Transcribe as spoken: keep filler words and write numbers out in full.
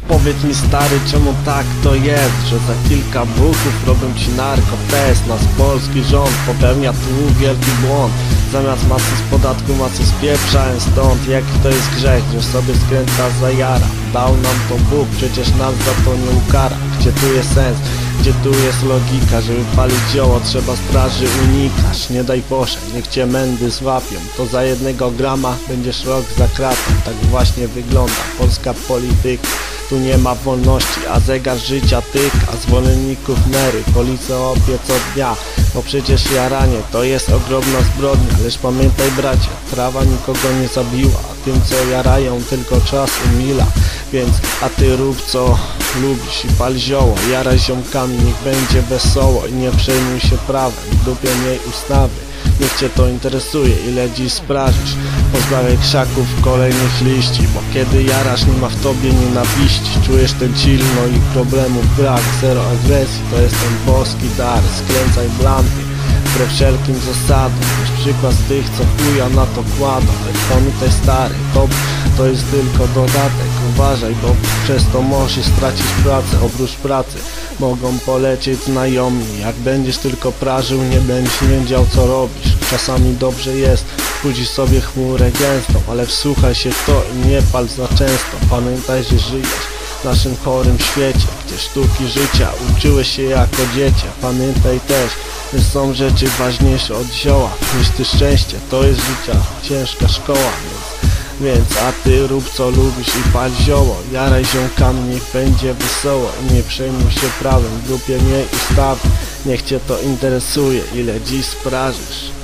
Powiedz mi stary, czemu tak to jest, że za kilka buków robią ci narkotest. Nasz polski rząd popełnia tu wielki błąd. Zamiast masy z podatku, masy spieprzają stąd. Jaki to jest grzech, że sobie skręca za jara. Dał nam to Bóg, przecież nas za to nie ukara. Gdzie tu jest sens, gdzie tu jest logika? Żeby palić zioło, trzeba straży unikać. Nie daj Boże, niech cię mędy złapią. To za jednego grama będziesz rok za kratą. Tak właśnie wygląda polska polityka. Tu nie ma wolności, a zegar życia tyka. Zwolenników Mary, policja łapie co dnia. Bo przecież jaranie to jest ogromna zbrodnia. Lecz pamiętaj bracie, trawa nikogo nie zabiła, a tym co jarają tylko czas umila. Więc a ty rób co lubisz i pal zioło. Jaraj ziomkami, niech będzie wesoło. I nie przejmuj się prawem, w dupie miej ustawy. Niech cię to interesuje, ile dziś sprażysz. Pozbawiaj krzaków kolejnych liści, bo kiedy jarasz, nie ma w tobie nienawiści. Czujesz ten chill, no i problemów brak. Zero agresji, to jest ten boski dar. Skręcaj blanty, wbrew wszelkim zasadom. Weź przykład z tych, co chuja na to kładą. Lecz pamiętaj stary, to, to jest tylko dodatek. Uważaj, bo przez to możesz stracić pracę. Oprócz pracy mogą polecieć znajomi. Jak będziesz tylko prażył, nie będziesz wiedział co robisz. Czasami dobrze jest, puścić sobie chmurę gęstą, ale wsłuchaj się w to i nie pal za często. Pamiętaj, że żyjesz w naszym chorym świecie, gdzie sztuki życia uczyłeś się jako dziecię. Pamiętaj też, że są rzeczy ważniejsze od zioła niż ty szczęście. To jest życia ciężka szkoła, więc Więc a ty rób co lubisz i pal zioło. Jaraj ziomkami, niech będzie wesoło. I nie przejmuj się prawem, w grupie miej ustawy. Niech cię to interesuje, ile dziś sprażysz.